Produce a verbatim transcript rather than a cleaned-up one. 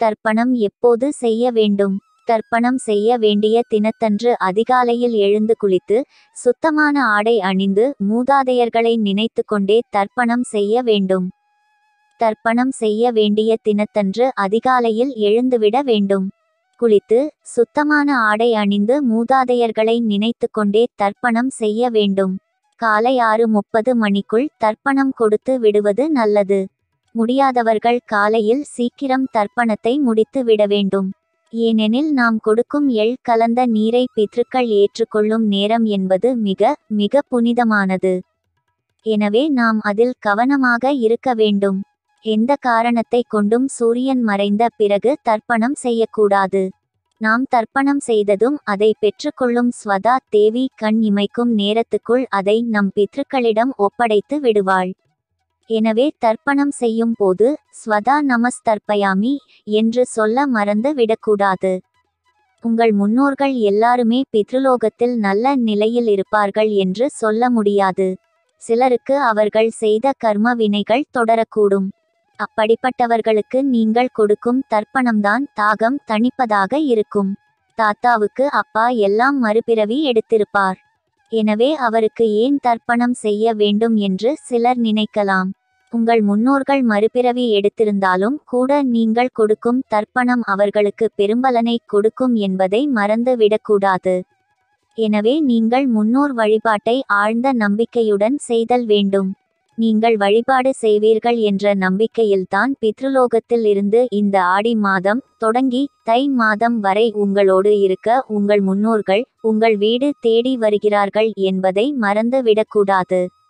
தர்ப்பணம் எப்போது செய்ய வேண்டும்? தர்ப்பணம் செய்ய வேண்டிய தினத்தன்று அதிகாலையில் எழுந்து குளித்து சுத்தமான ஆடை அணிந்து மூதாதையர்களை நினைத்து கொண்டே தர்ப்பணம் செய்ய வேண்டும். தர்ப்பணம் செய்ய வேண்டிய தினத்தன்று அதிகாலையில் எழுந்துவிட வேண்டும். குளித்து சுத்தமான ஆடை அணிந்து மூதாதையர்களை நினைத்து கொண்டே தர்ப்பணம் செய்ய வேண்டும். காலை ஆறு முப்பது மணிக்குள் தர்ப்பணம் கொடுத்து விடுவது நல்லது. முடியாதவர்கள் காலையில் சீக்கிரம் தர்ப்பணத்தை முடித்து விட வேண்டும். ஏனெனில் நாம் கொடுக்கும் எள் கலந்த நீரை பித்ருக்கள் ஏற்றுக்கொள்ளும் நேரம் என்பது மிக மிக புனிதமானது. எனவே நாம் அதில் கவனமாக இருக்க வேண்டும். எந்த காரணத்தை கொண்டும் சூரியன் மறைந்த பிறகு தர்ப்பணம் செய்யக்கூடாது. நாம் தர்ப்பணம் செய்ததும் அதை பெற்றுக்கொள்ளும் ஸ்வதா தேவி கண் இமைக்கும் நேரத்துக்குள் அதை நம் பித்ருக்களிடம் ஒப்படைத்து விடுவாள். எனவே தர்ப்பணம் செய்யும் போது ஸ்வதா நமஸ்தர்ப்பயாமி என்று சொல்ல மறந்து விடக்கூடாது. உங்கள் முன்னோர்கள் எல்லாருமே பித்ருலோகத்தில் நல்ல நிலையில் இருப்பார்கள் என்று சொல்ல முடியாது. சிலருக்கு அவர்கள் செய்த கர்ம வினைகள் தொடரக்கூடும். அப்படிப்பட்டவர்களுக்கு நீங்கள் கொடுக்கும் தர்ப்பணம்தான் தாகம் தணிப்பதாக இருக்கும். தாத்தாவுக்கு அப்பா எல்லாம் மறுபிறவி எடுத்திருப்பார். எனவே அவருக்கு ஏன் தர்ப்பணம் செய்ய வேண்டும் என்று சிலர் நினைக்கலாம். உங்கள் முன்னோர்கள் மறுபிறவி எடுத்திருந்தாலும் கூட நீங்கள் கொடுக்கும் தர்ப்பணம் அவர்களுக்கு பெரும்பலனை கொடுக்கும் என்பதை மறந்து விடக்கூடாது. எனவே நீங்கள் முன்னோர் வழிபாட்டை ஆழ்ந்த நம்பிக்கையுடன் செய்தல் வேண்டும். நீங்கள் வழிபாடு செய்வீர்கள் என்ற நம்பிக்கையில்தான் பித்ருலோகத்தில் இருந்து இந்த ஆடி மாதம் தொடங்கி தை மாதம் வரை உங்களோடு இருக்க உங்கள் முன்னோர்கள் உங்கள் வீடு தேடி வருகிறார்கள் என்பதை மறந்து விடக்கூடாது.